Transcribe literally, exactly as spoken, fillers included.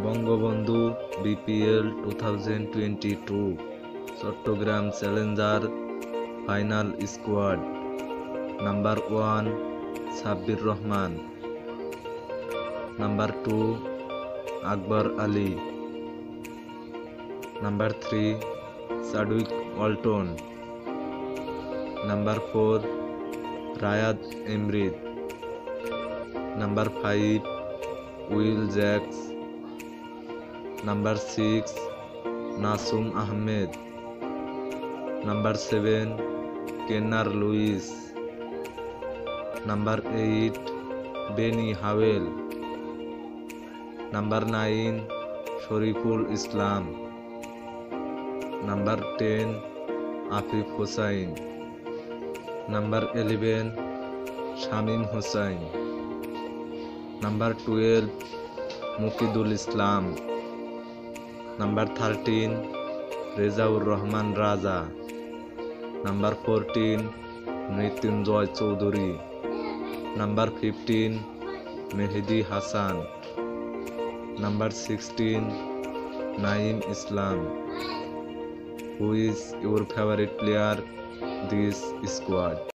Bangabandhu BPL two thousand twenty two Chattogram challenger final squad. Number one Sabbir Rahman, number two Akbar Ali, number three Chadwick Walton, number four Raiyad Emrit, number five Will Jacks, number six Nasum Ahmed, number seven Kennar Lewis, number eight Benny Howell, number nine Shoriful Islam, number ten Afif Hossain, number eleven Shamim Hossain, number twelve Mukidul Islam, number thirteen Rejaur Rahman Raja, number fourteen Mrittunjoy Chowdhury, number fifteen Mehedi Hasan, number sixteen Naim Islam. Who is your favorite player this squad?